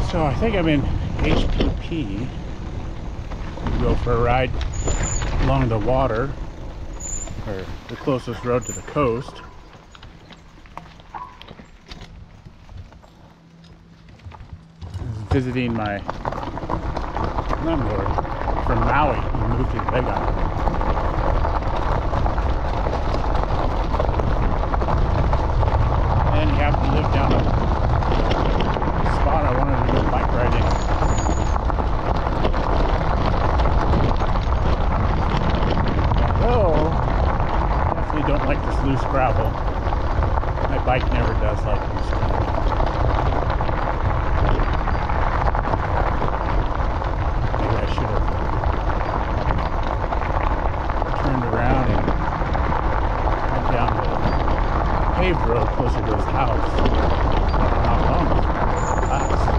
So I think I'm in HPP. Go for a ride along the water, or the closest road to the coast. I was visiting my landlord from Maui. He moved to the Big Island. And he happened to live down a spot I wanted to go bike riding. Don't like this loose gravel. My bike never does like loose gravel. Maybe I should have turned around and went down the paved road closer to his house. I don't know how long this gravel will last.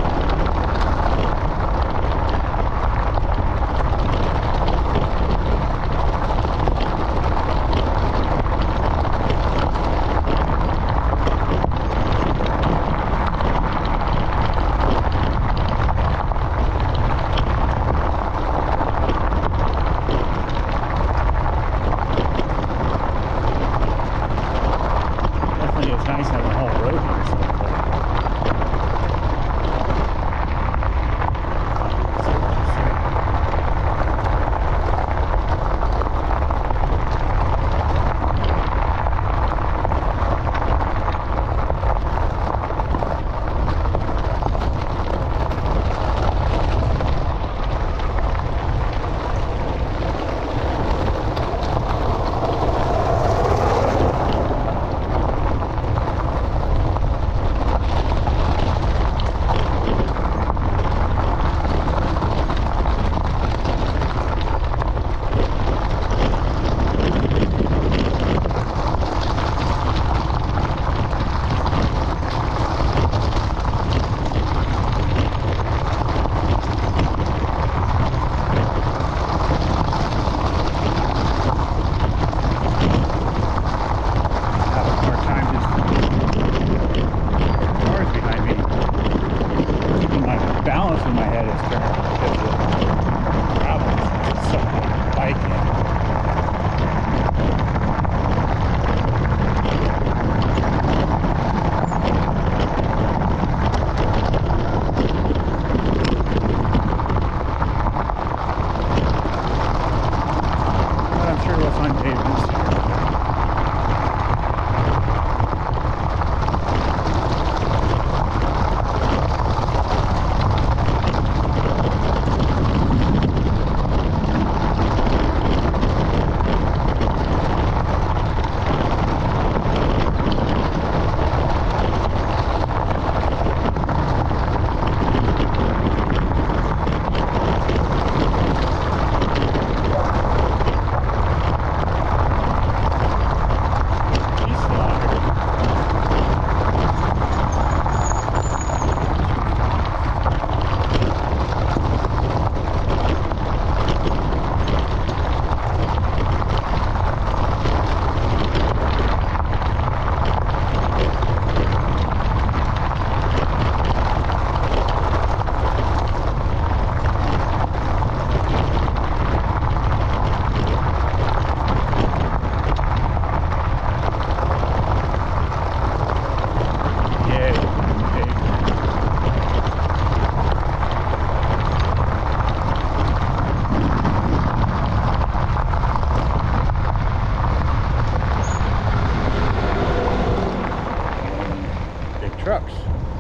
Trucks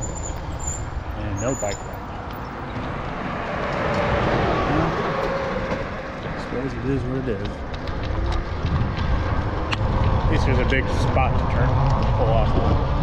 and no bike lane. I suppose it is what it is. At least there's a big spot to turn, pull off on.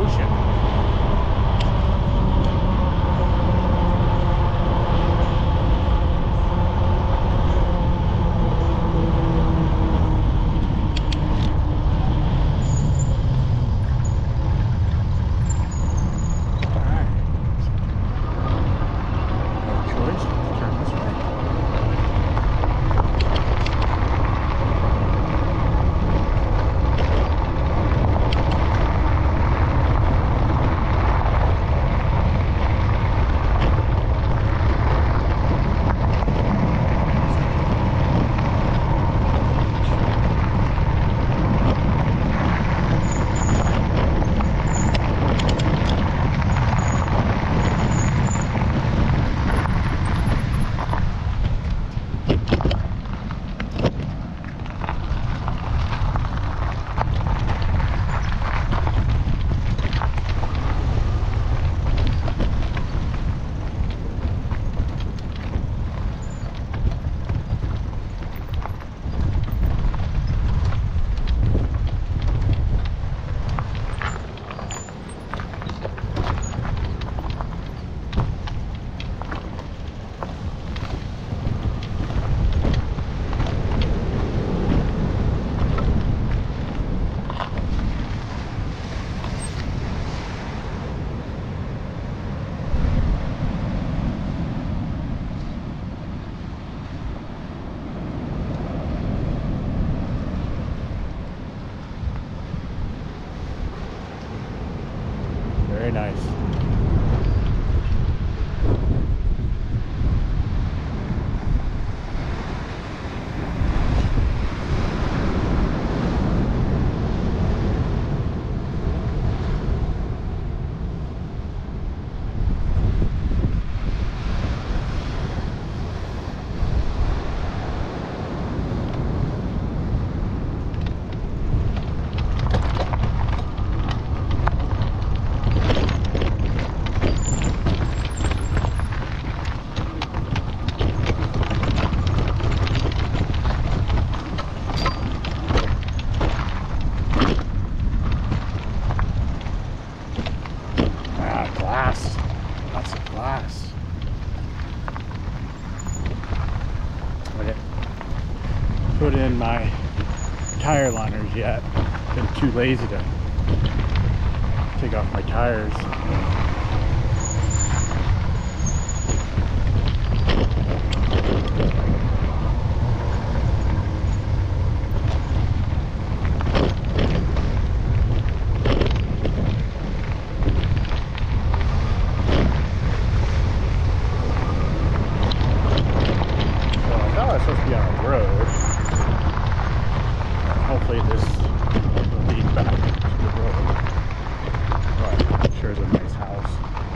station. Very nice. Glass. Lots of glass. I didn't put in my tire liners yet. Been too lazy to take off my tires. Supposed to be on a road. Hopefully this will lead back to the road. But I'm sure it's a nice house.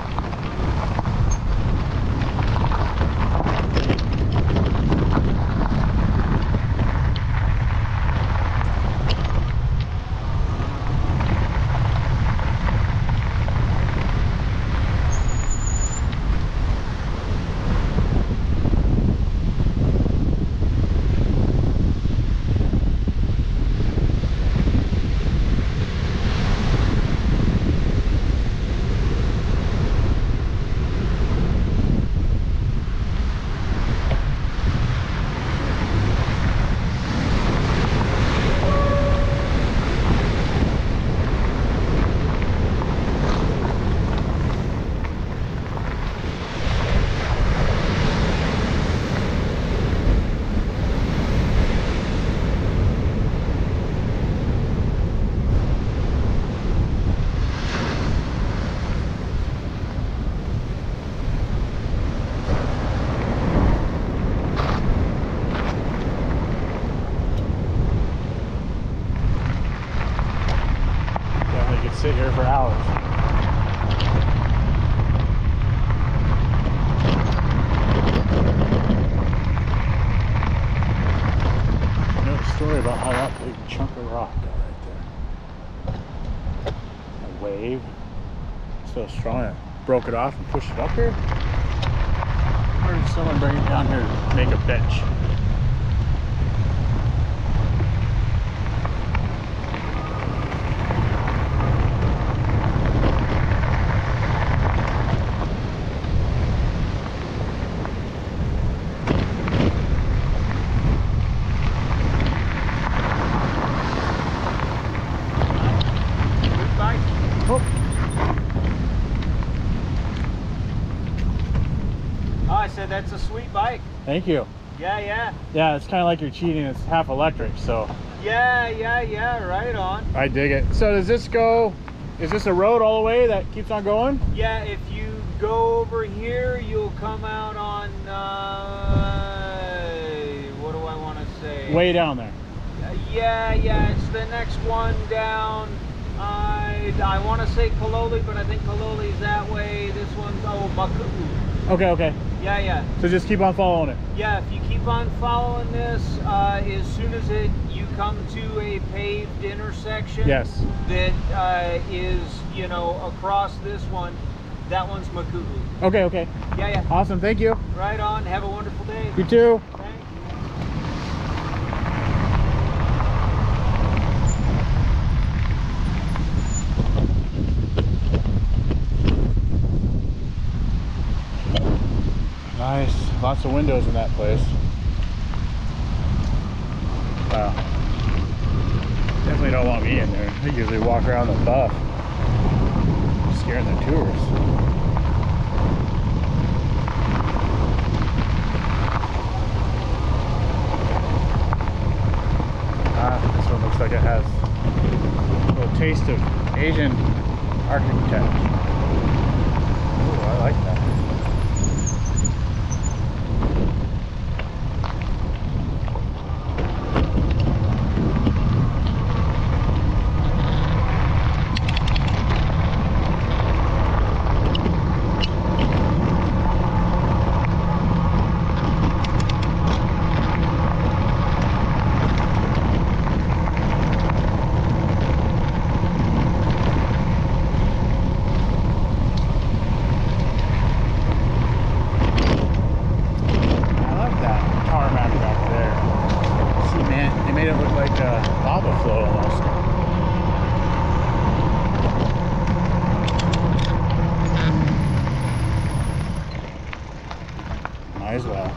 Sit here for hours. You know the story about how that big chunk of rock got right there? A wave so strong it broke it off and pushed it up here? Or did someone bring it down here to make a bench? said that's a sweet bike. Thank you. Yeah. Yeah, it's kind of like you're cheating. It's half electric, so. Yeah, right on. I dig it. So does this go, is this a road all the way that keeps on going? Yeah, if you go over here, you'll come out on, what do I want to say? Way down there. Yeah, it's the next one down. I want to say Kaloli, but I think Kaloli's that way. This one's, Maku'u. Okay. Yeah. So just keep on following it. Yeah, if you keep on following this, as soon as you come to a paved intersection, yes, that is, you know, across this one, that one's Maku'u. Okay. Yeah. Awesome, thank you. Right on. Have a wonderful day. You too. Thanks. Nice. Lots of windows in that place. Wow. Definitely don't want me in there. They usually walk around the buff, scaring the tourists. This one looks like it has a little taste of Asian architecture. Ooh, I like that. Might as well.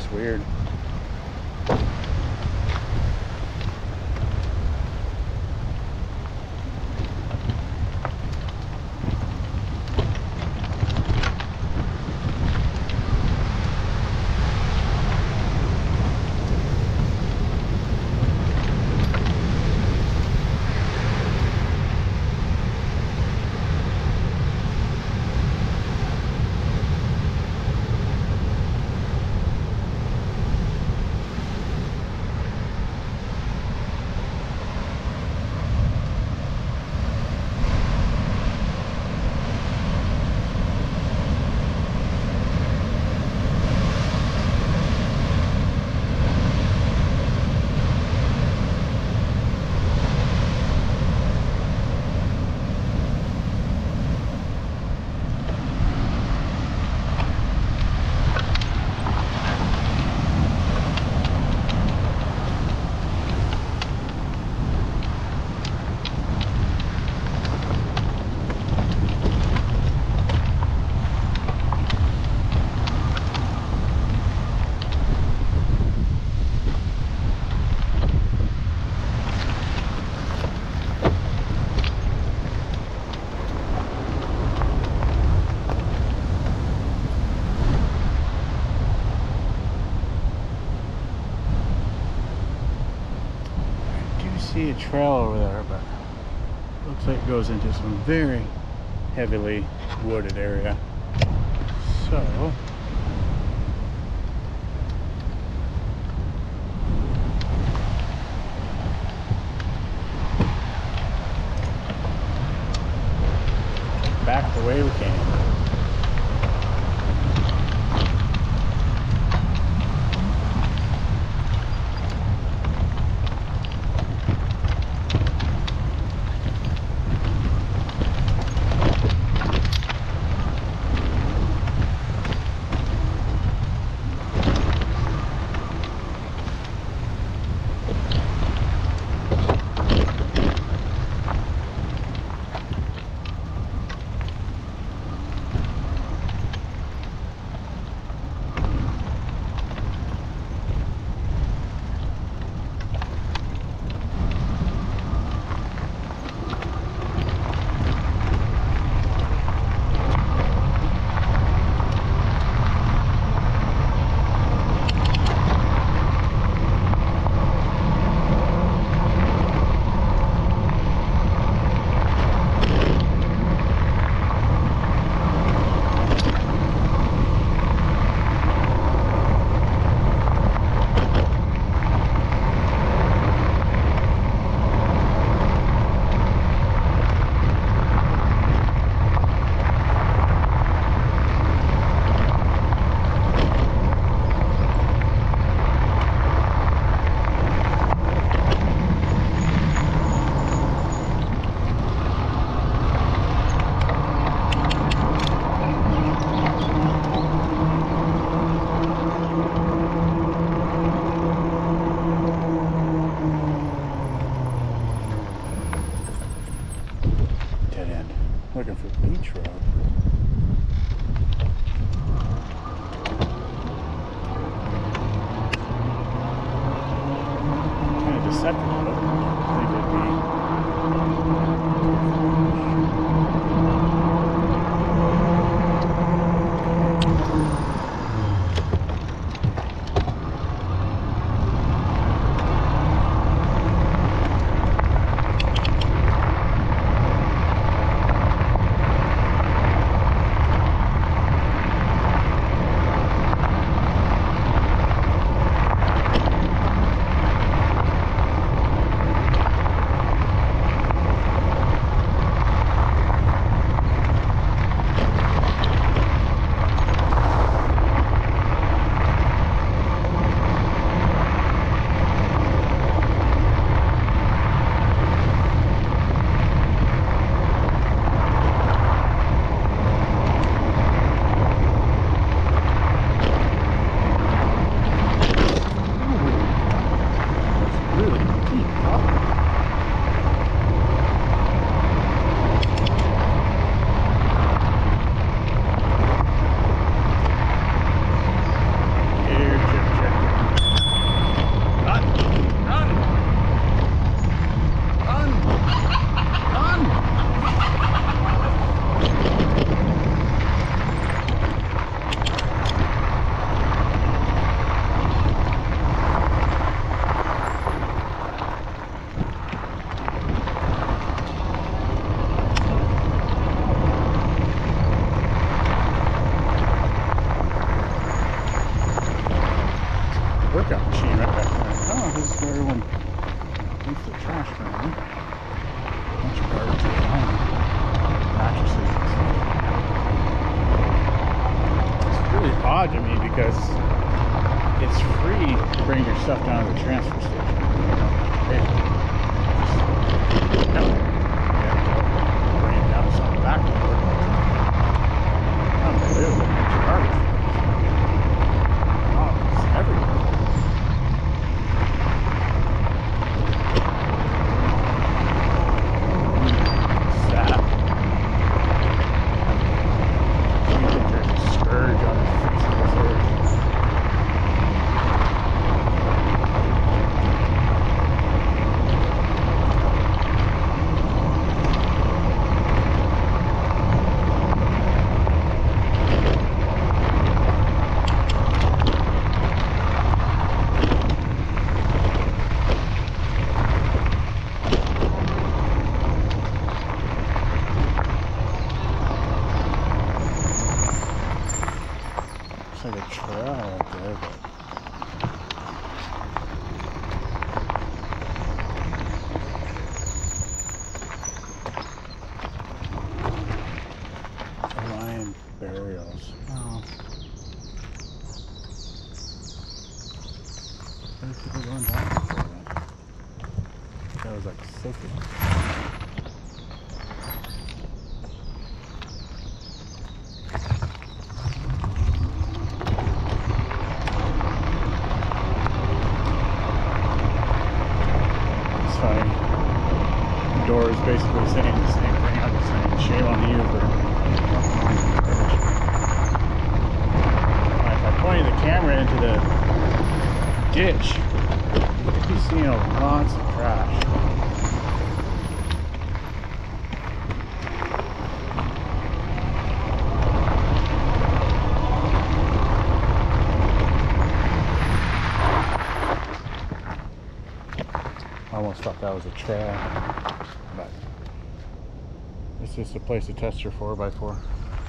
looks weird. See a trail over there, but looks like it goes into some very heavily wooded area. So back the way we came. workout machine right back there. Oh, this is where everyone leaves the trash around. Bunch of garbage around. Mattresses and stuff. It's really odd to me because it's free to bring your stuff down to the transfer station. Pay for it. No. You have to bring it down to some back door. Unbelievable. Bunch of garbage. Oh, it's everywhere. Sad. I think there's a scourge on the face of this earth. Like a trail out there, but Hawaiian burials. Oh. Where are people going back for then? That was like safety. The door is basically saying the same thing. I'm just saying, shame on you for garbage. If I pointed the camera into the ditch, you'd be seeing lots of trash. I almost thought that was a trail, but it's just a place to test your 4x4.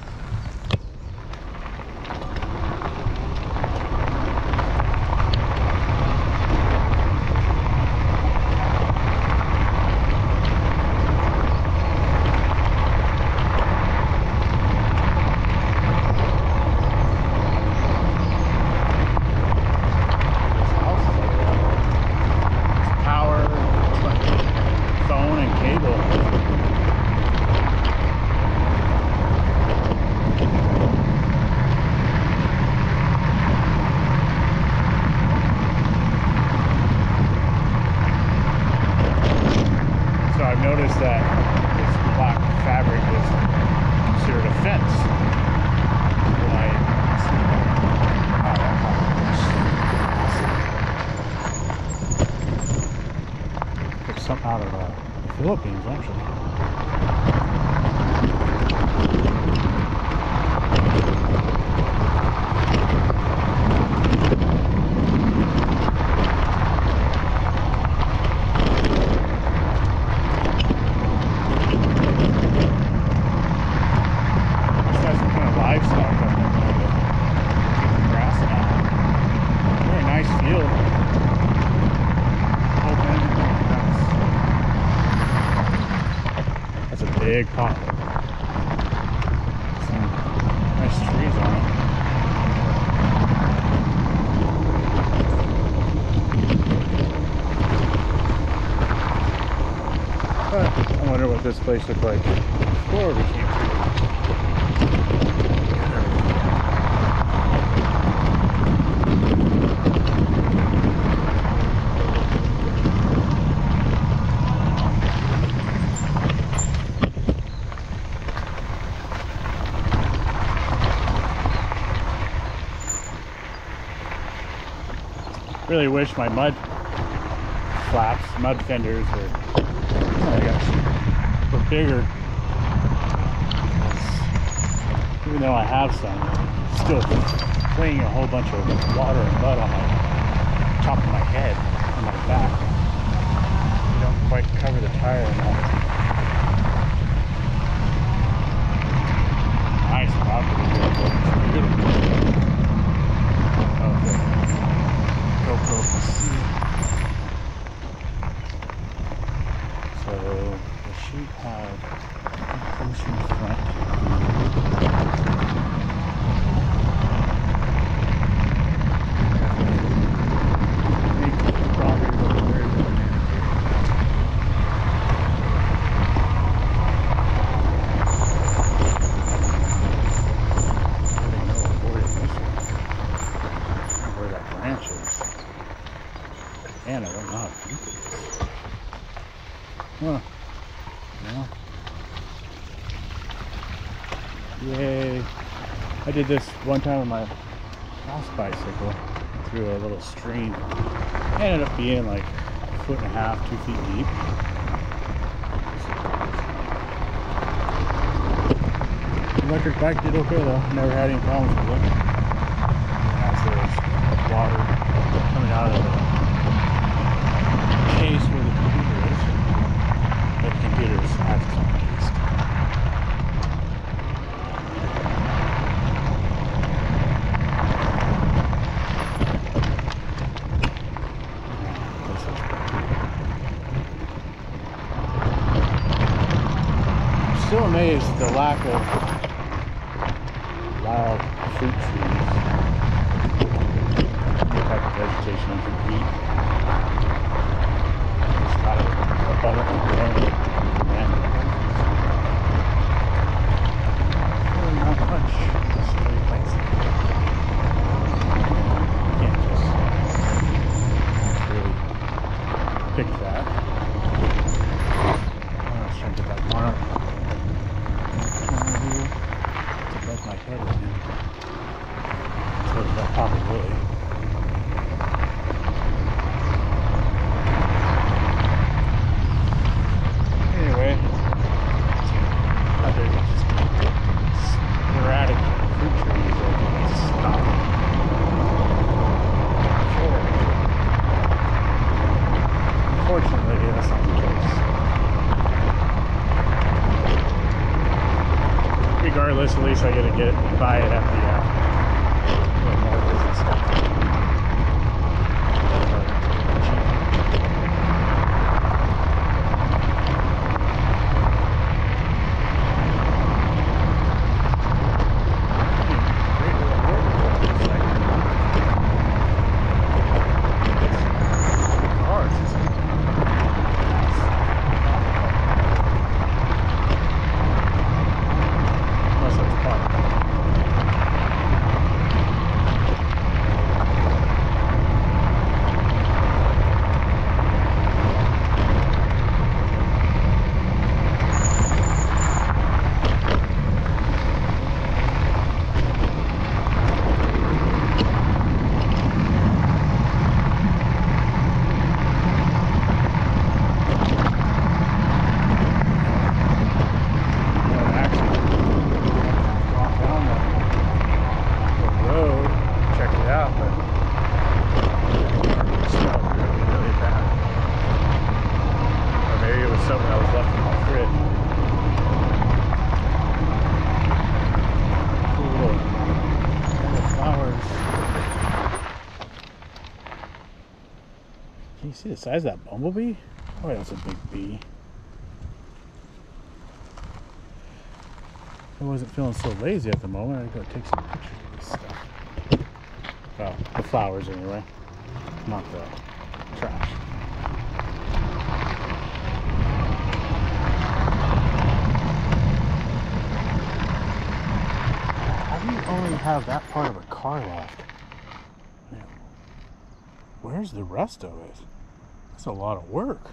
I've noticed that this black fabric is considered a fence. It's some out of the Philippines, actually. Big pot. Some nice trees on it. But I wonder what this place looked like before we came through. Really wish my mud fenders were bigger. Even though I have some, it's still flinging a whole bunch of water and mud on my top of my head and my back. You don't quite cover the tire enough. Nice property. Beautiful. Oh, the GoPro I did this one time with my last bicycle through a little stream. It ended up being like 1.5 feet, 2 feet deep. The electric bike did okay though. Never had any problems with it. As there's water coming out of the case where the computer is. But the computer is actually encased. I'm still amazed at the lack of wild fruit trees. Any type of vegetation you can eat. It's not abundantly grown in man-made countries. Really not much. Just really places. You can't just really pick that. I was trying to get that barn above my head right now. So that possibility. Anyway, other just sporadic fruit trees that stop. Unfortunately, that's not the case. Regardless, at least I get to buy it at the malls and stuff. Can you see the size of that bumblebee? Oh, that's a big bee. I wasn't feeling so lazy at the moment. I'd go take some pictures of this stuff. Well, the flowers anyway, not the trash. How do you only have that part of a car left? Man, where's the rest of it? That's a lot of work.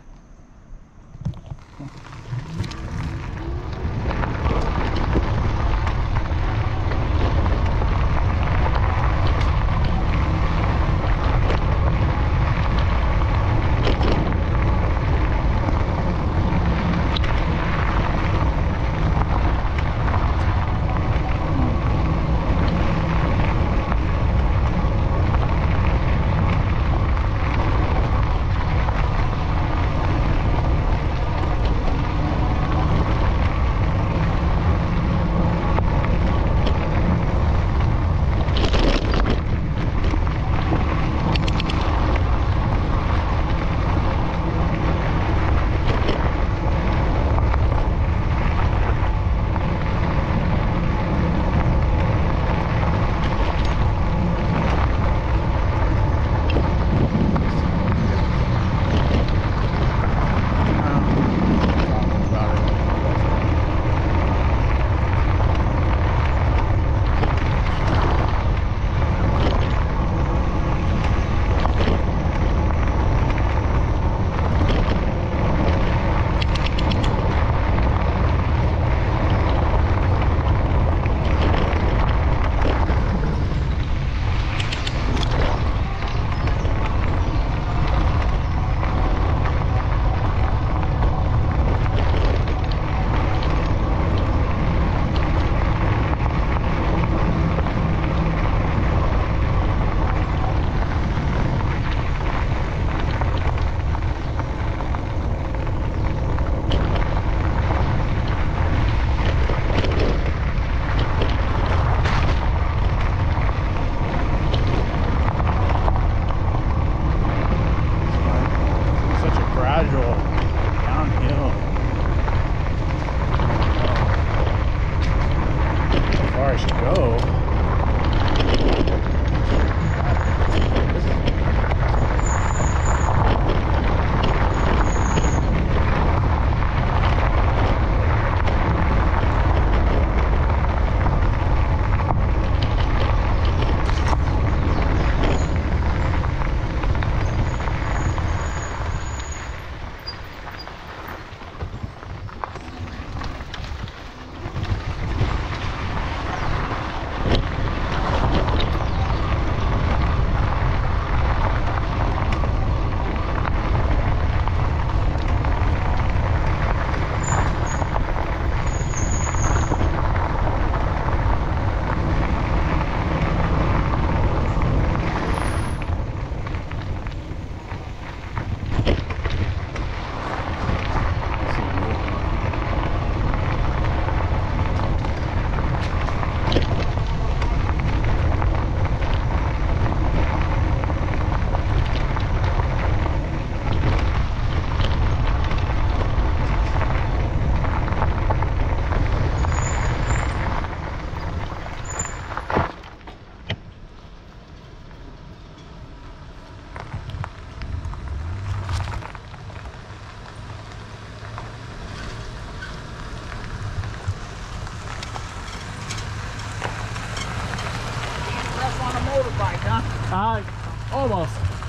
on a motorbike, huh? Almost.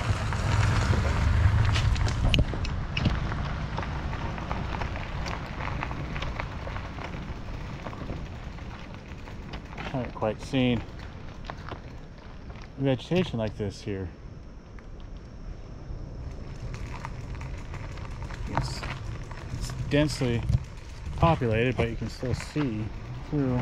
I haven't quite seen vegetation like this here. It's densely populated, but you can still see through.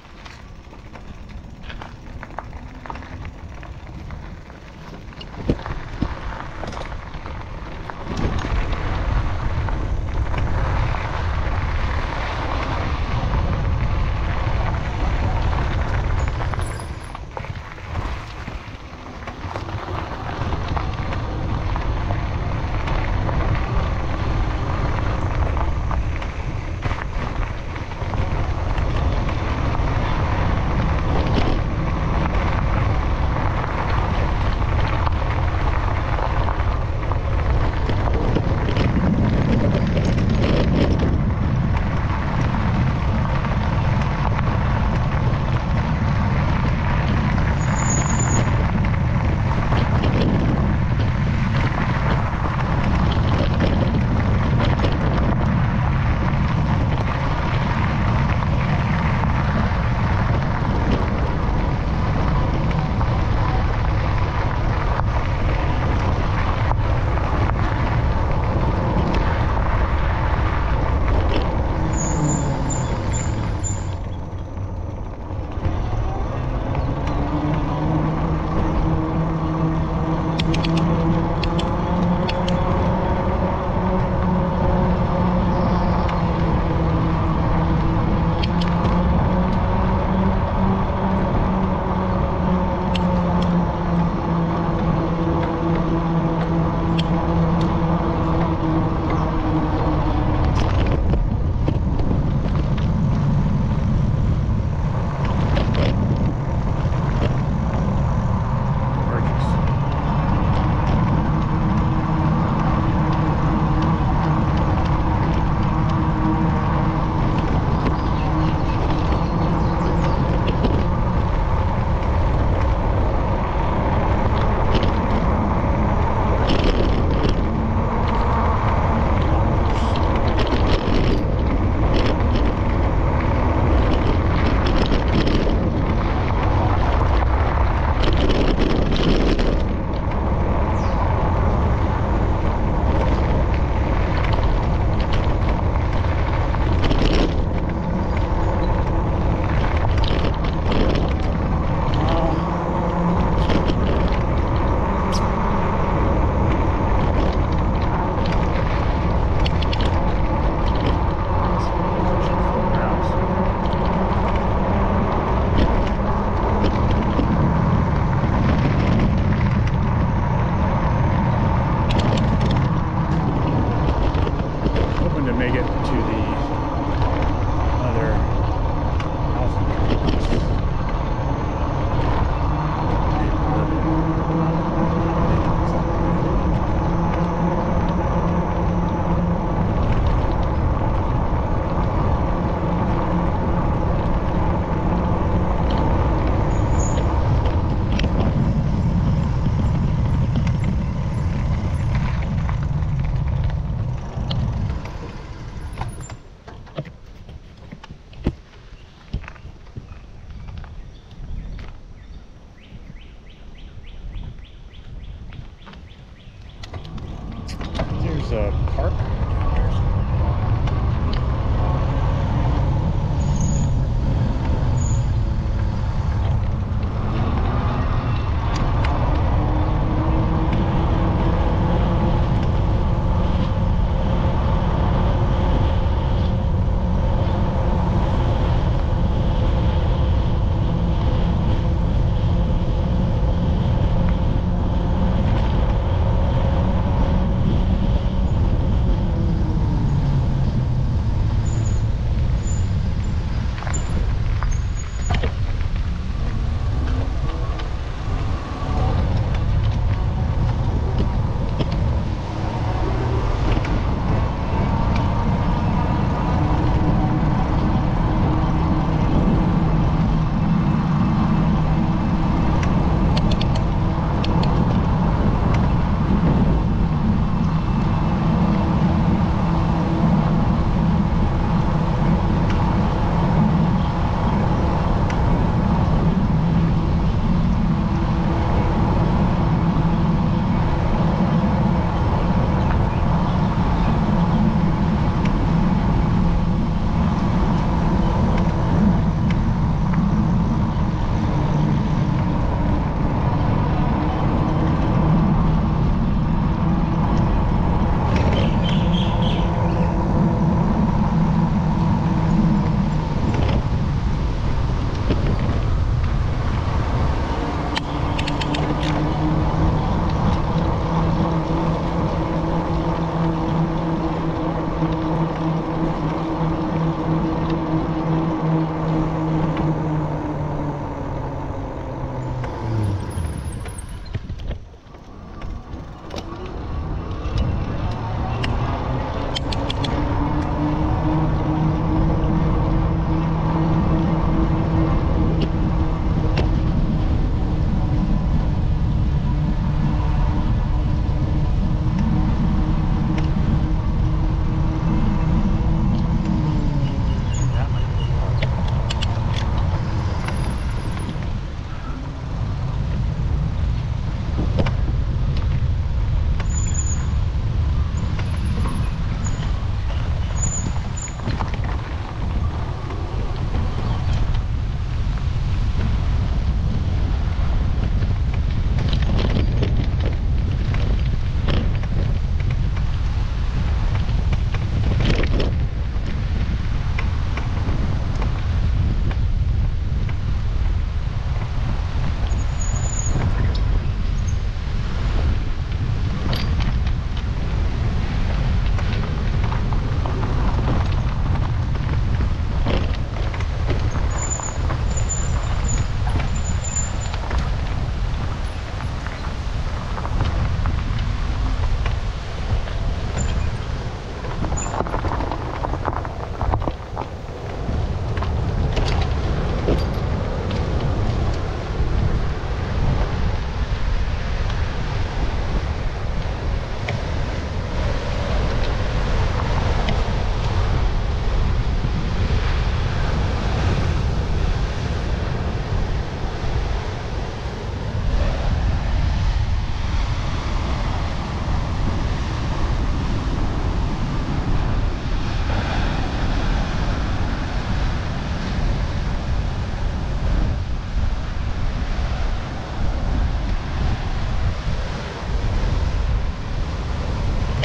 There's a park.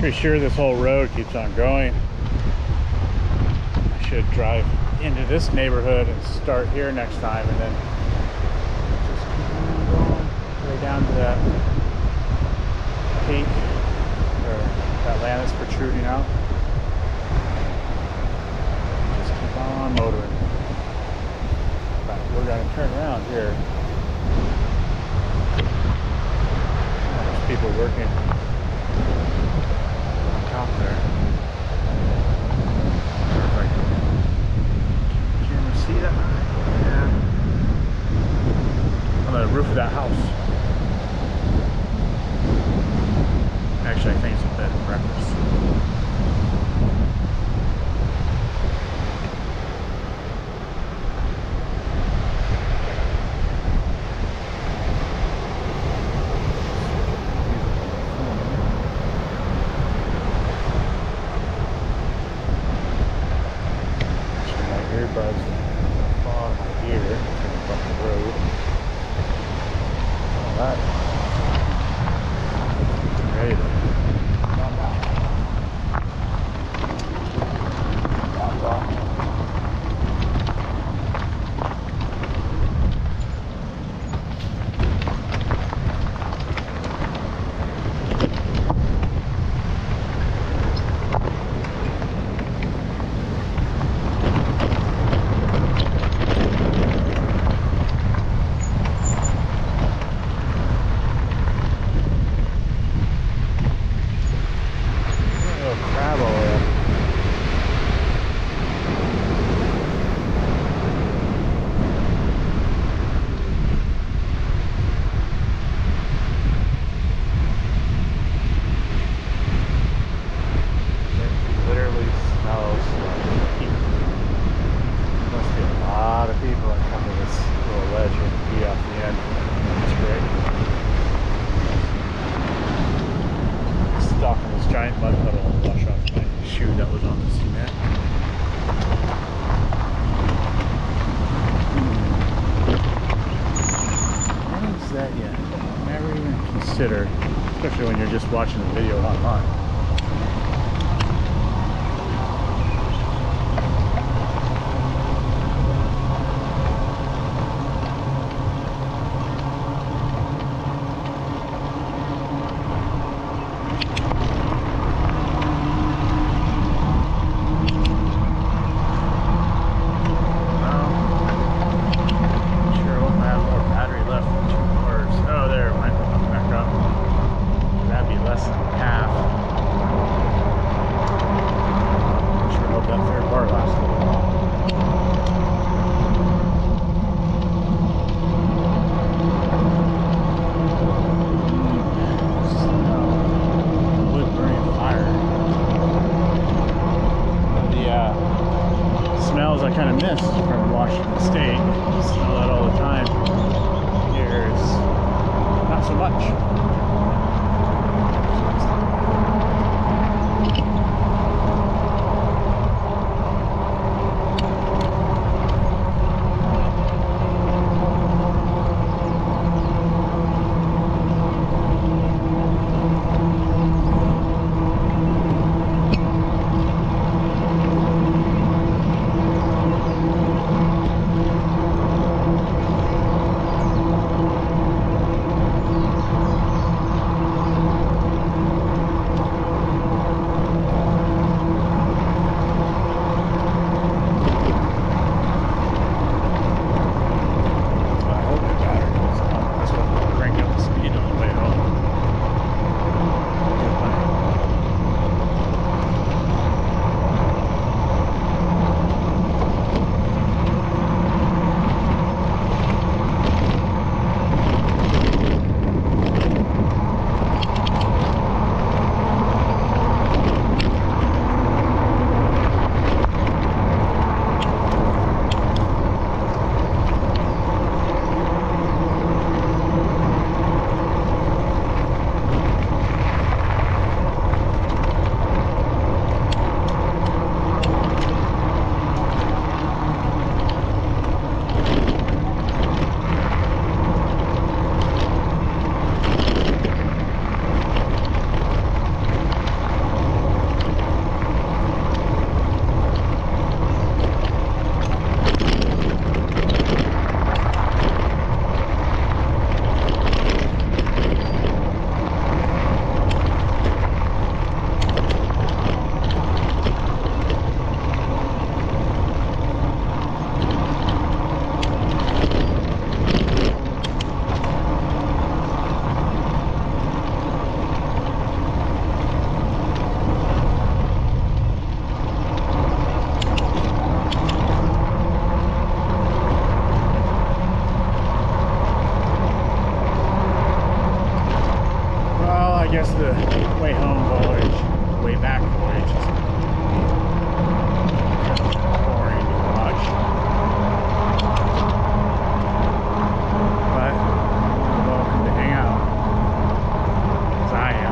Pretty sure this whole road keeps on growing. I should drive into this neighborhood and start here next time, and then just keep on going way down to that peak, or that land that's protruding out. Just keep on motoring. But we're gonna turn around here. There's people working on top there. Perfect. Can you see that? Yeah. On the roof of that house. Actually, I think it's a bed and breakfast. Earbuds fall out of my ear from the road. All right. Ready to pop out. Pop out. Crab over there. It literally smells like heat. There must be a lot of people that come to this little ledge here and feed off the end. It's great. Stuck in this giant mud puddle and wash off my shoe that was on the cement. What is that yet? Never even considered, especially when you're just watching the video online. Smells I kind of miss from Washington State. You smell that all the time. Here it's not so much. I guess the way home voyage, way back voyage is boring to watch. But you're welcome to hang out, as I am.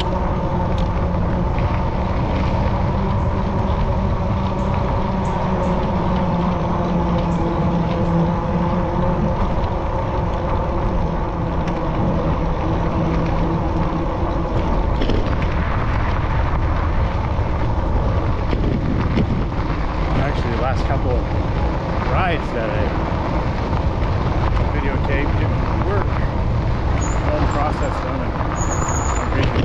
Last couple of rides that I videotaped didn't work. All the process done and vision.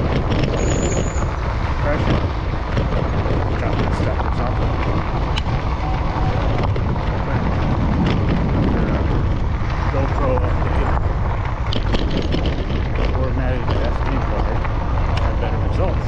Pressure. Got mixed up or something. GoPro update. Formatted the SD card. Had better results.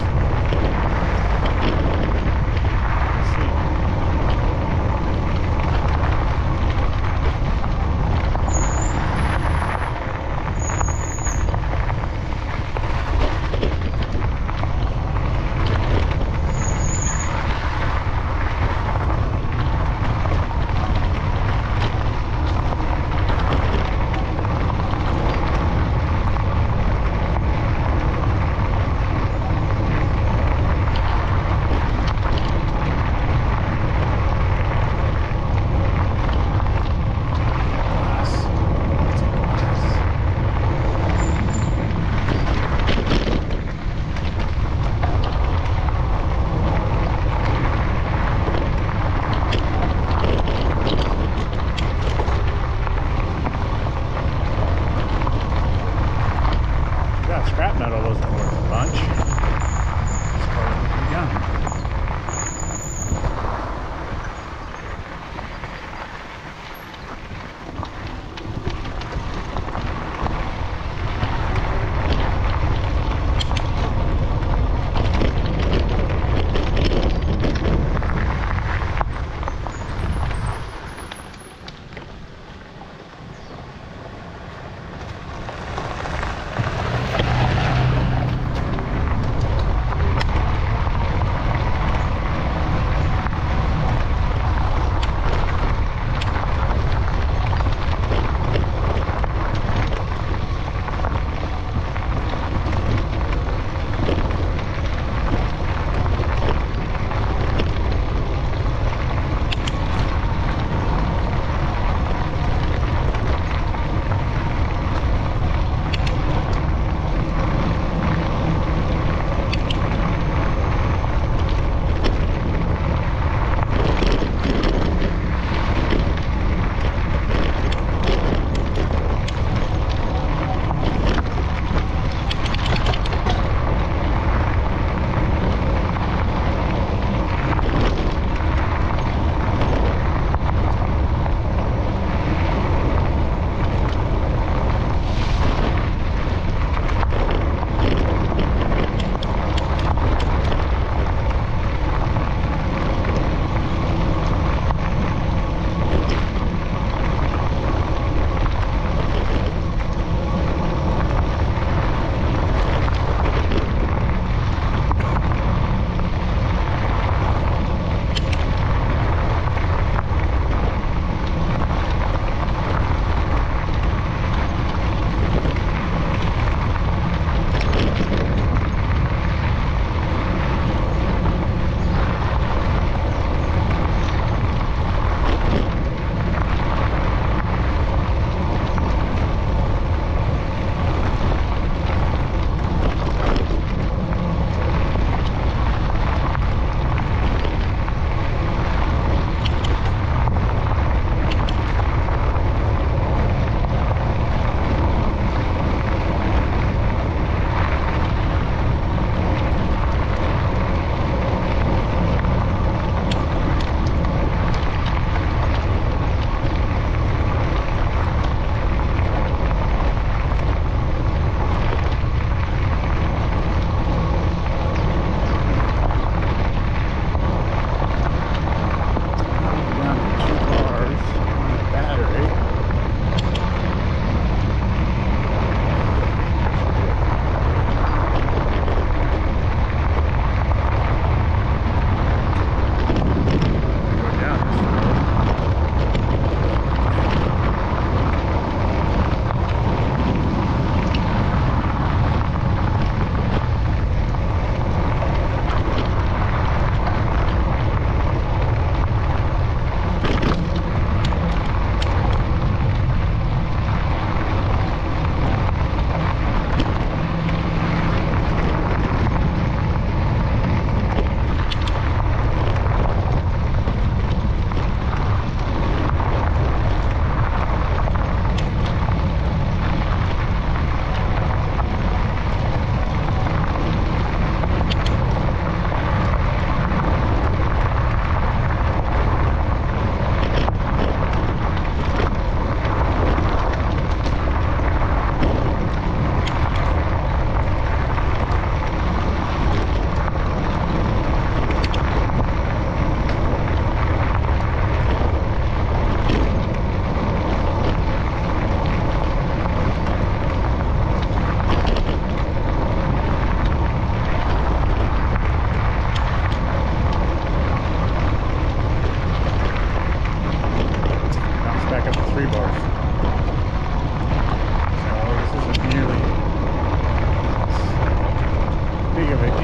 Scrap metal wasn't worth a bunch. This car would be done.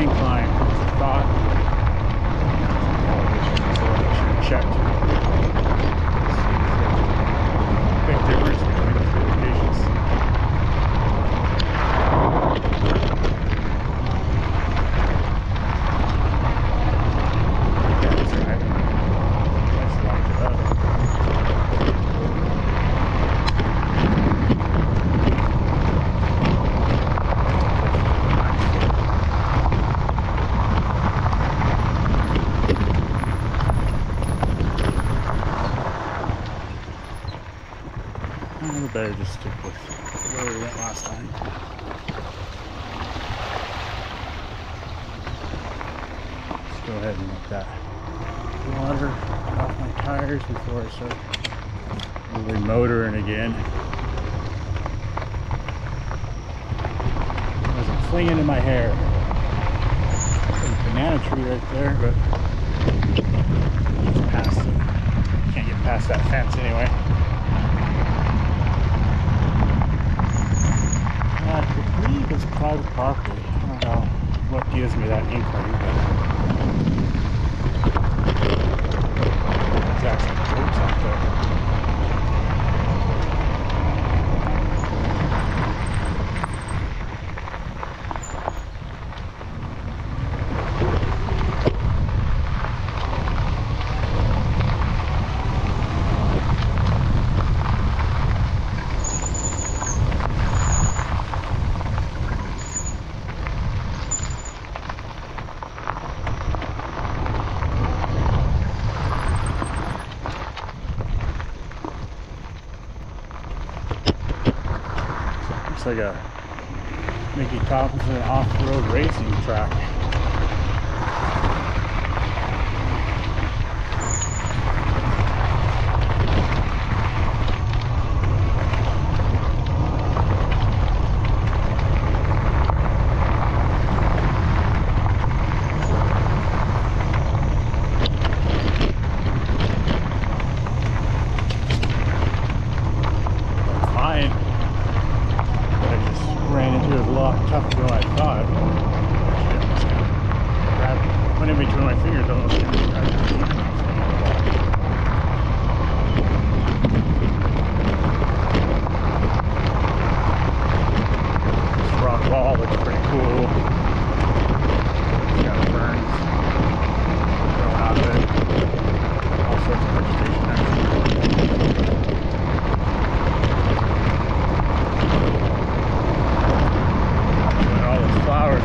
incline as I thought. So I should have checked. Big difference between the two locations. Yeah, that's right. That's locked it up. We better just stick with where we went last time. Let's go ahead and let that water off my tires before I start really motoring again. There's a flinging in my hair. There's a banana tree right there, but just past it. Can't get past that fence anyway. I believe it's private property. I don't know what gives me that inkling, but there's actually goats out there. Like a Mickey Thompson off-road racing track. Fine. Ran into it a lot tougher than I thought. Shit, just kind of grabbed, went in between my fingers almost. This rock wall looks pretty cool. It's got ferns growing out of it. All sorts of vegetation actually. Flowers.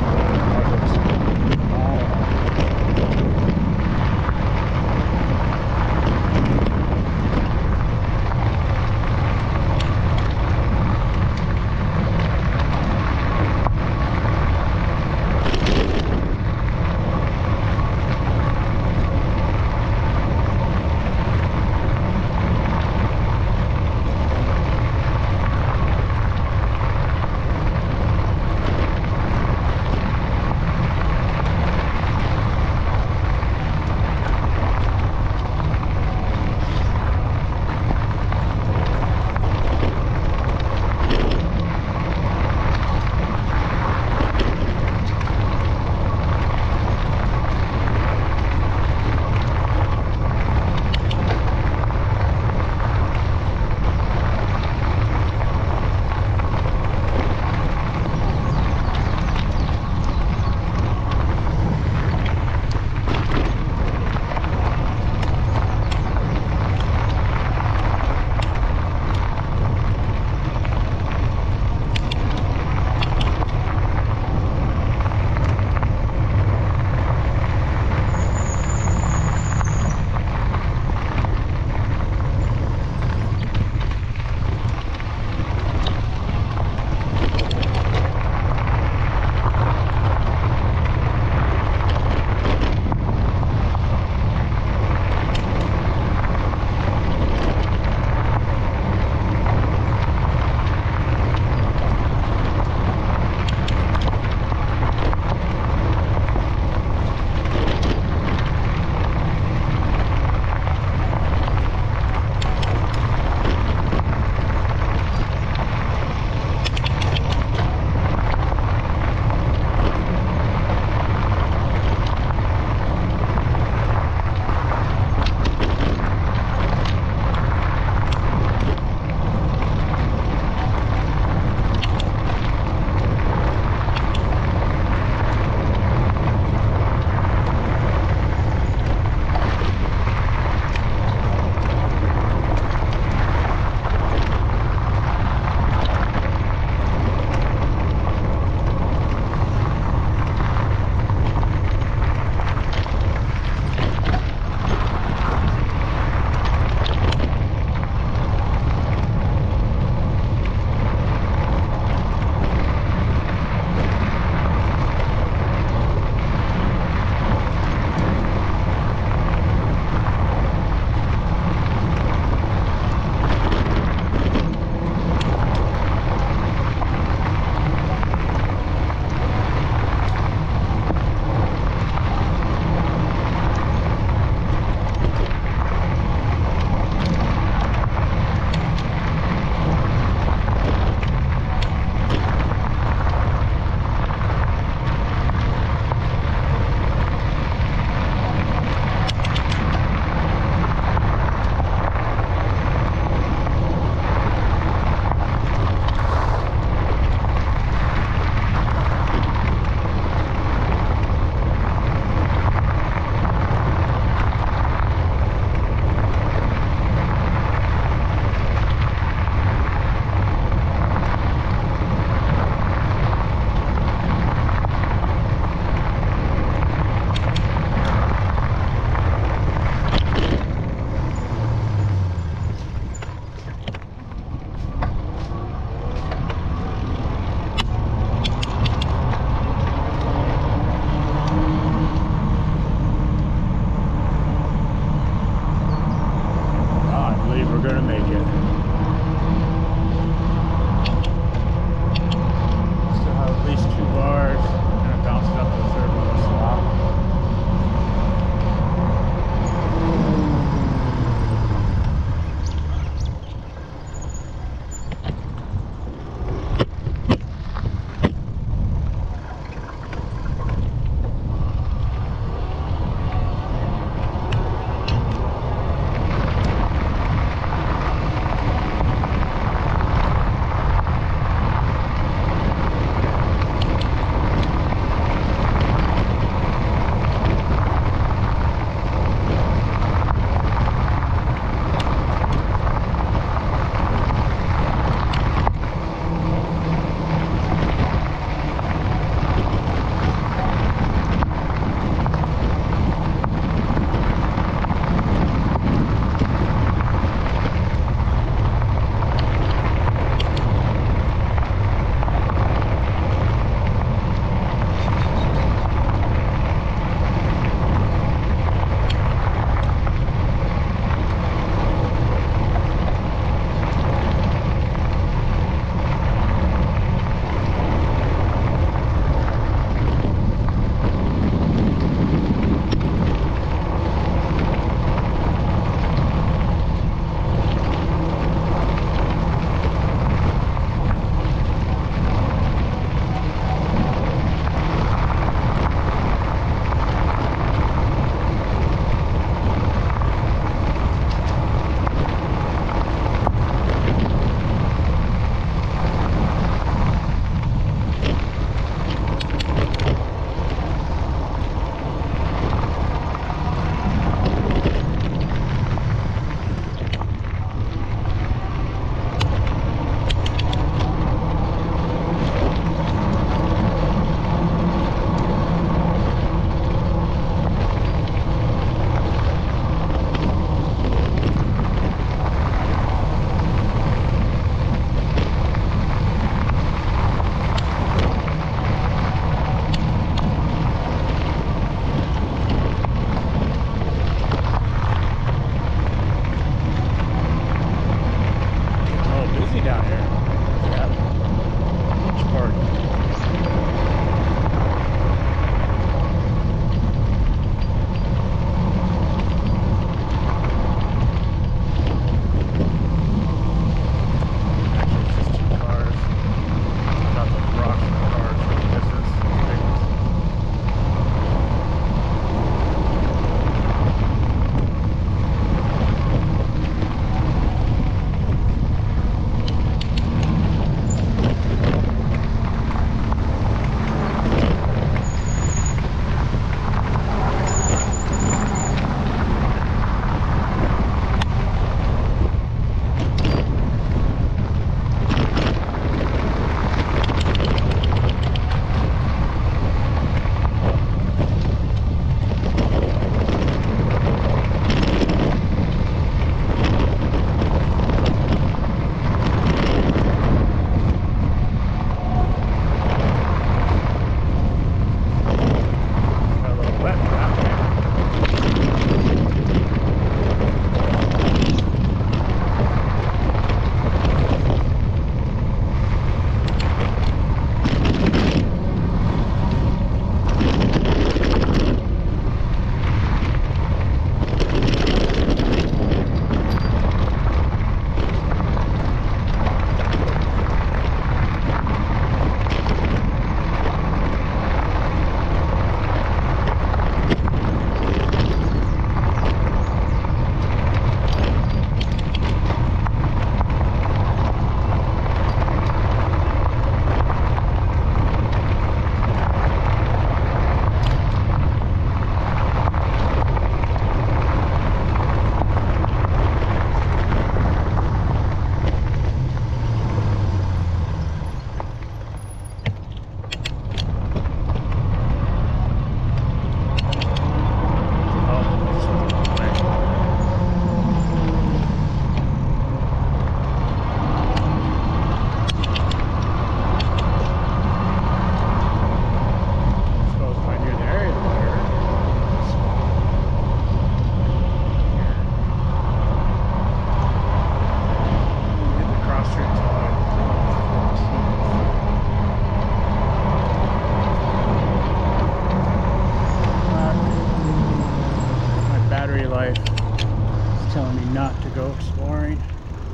go exploring.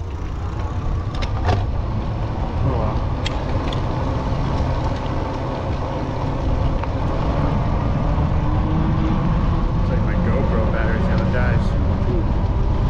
Oh well. Looks like my GoPro battery's gonna die soon too.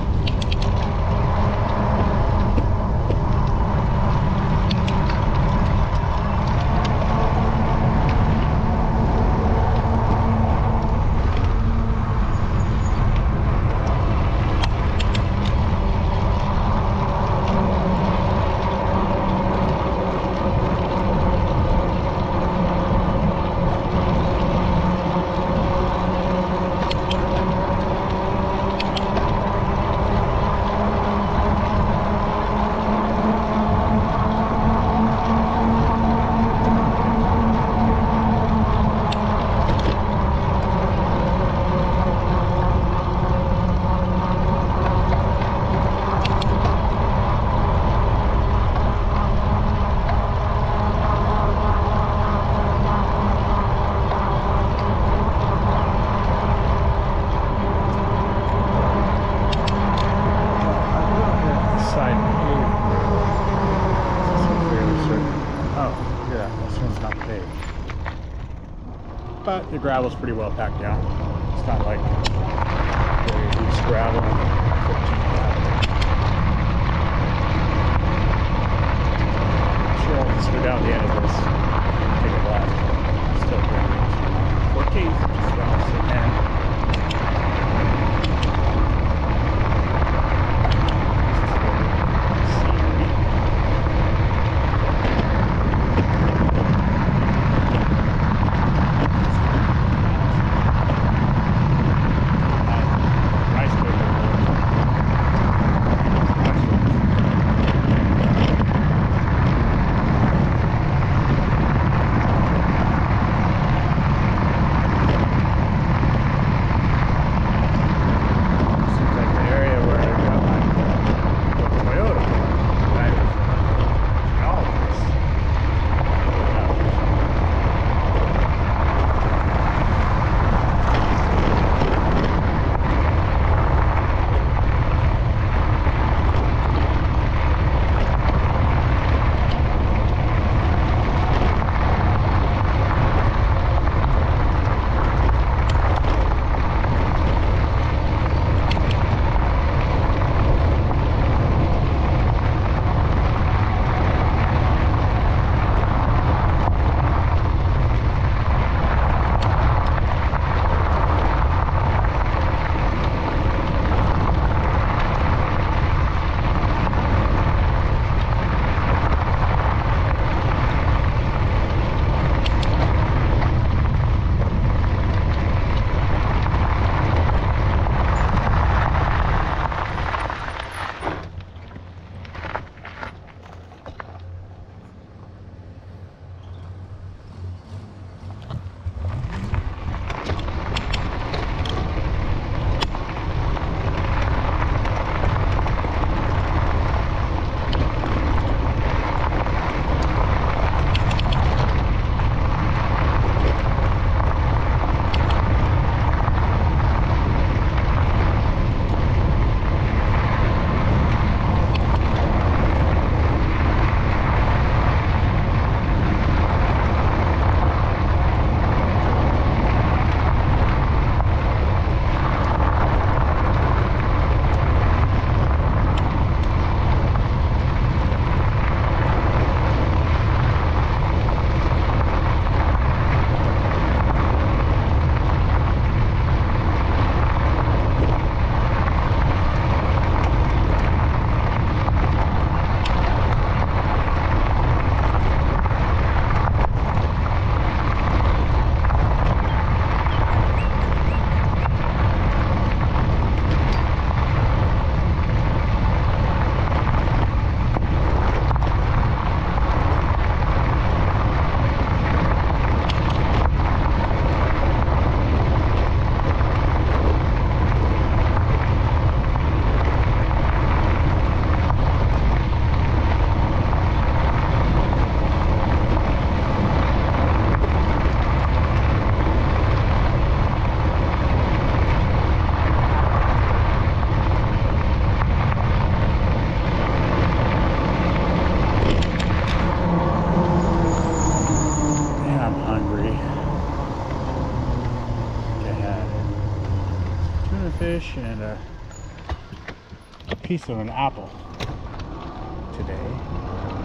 But the gravel's pretty well packed down. It's not like very loose gravel. 14 gravel. Sure, I'll just go down the end of this. Take a left. Still going to 14th, just around the end. fish and a piece of an apple today.